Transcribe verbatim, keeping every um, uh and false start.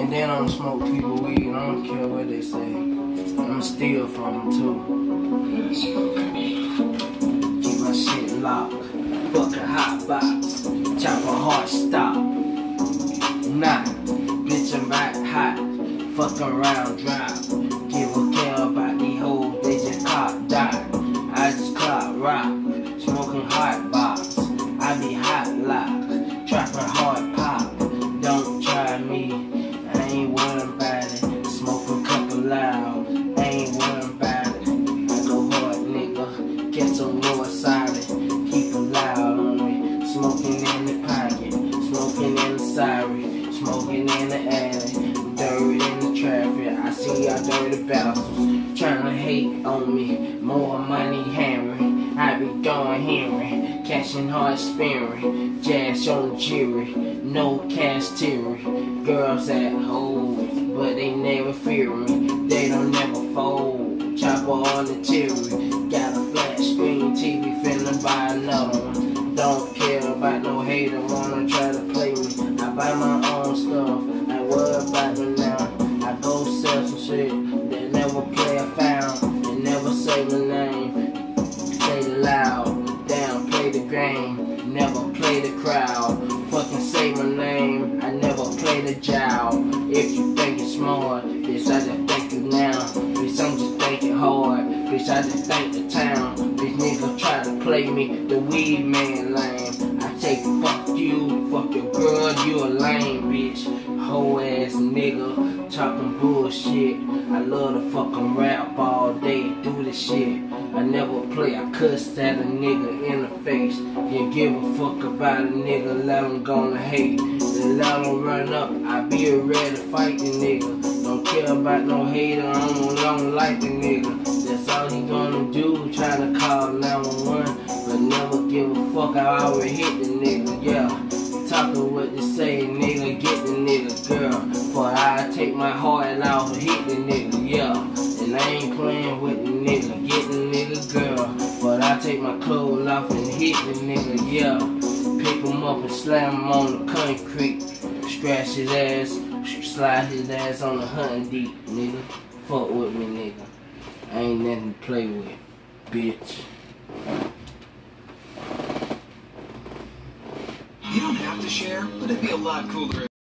And then I'ma smoke people weed, I don't care what they say. I'ma steal from them too. Keep my shit locked. Fucking hot box. Chop a hard stop. Nah, bitch, I'm back hot. Fuck around, drive. Give a care about these hoes, they just clock die. I just clock rock. Smoking hot box. I be hot lock. Trapping hard pop. Don't try me. I ain't worried about it. Smoking couple loud. I ain't worried about it. I go hard, nigga. Get some more solid. Keep it loud on me. Smoking in the pocket. Smoking in the siren. Smoking in the alley. Dirty in the traffic. I see y'all dirty bastards trying to hate on me. More money hammering. I be going Henry. Cashing hard spearing. Jazz on jury. No cash theory. Girls at hoes, but they never fear me. They don't never fold. Chopper on the theory. Got a flat screen T V, finna buy another one. Don't care about no hater, wanna try to play me. I buy my own stuff, I worry about them now. I go sell some shit, they never play a foul. They never say my name, say it loud. Down, play the game, never play the crowd. Fucking say my name, I never play the jowl. If you think it's smart, bitch, I just think you now. Bitch, I'm just thinking hard, bitch, I just think the town. Bitch, niggas try to play me, the weed man lame. I say fuck you, fuck your girl, you a lame bitch. Hoe ass nigga, talking bullshit. I love to fucking rap all day, do this shit. I never play, I cuss at a nigga in the face. You give a fuck about a nigga, let him gonna hate. Then let him run up, I be ready to fight the nigga. Don't care about no hater, I don't, don't like the nigga. That's all he gonna do, try to call nine one one. But never give a fuck, I already hit the nigga, yeah. Talking what they say, nigga, get the nigga, girl. For I take my heart off and hit the nigga, yeah. And I ain't playing with the nigga, get the nigga, girl. But I take my clothes off and hit the nigga, yeah. Pick him up and slam him on the concrete. Scratch his ass, slide his ass on the hunting deep, nigga. Fuck with me, nigga. I ain't nothing to play with, bitch. You don't have to share, but it'd be a lot cooler.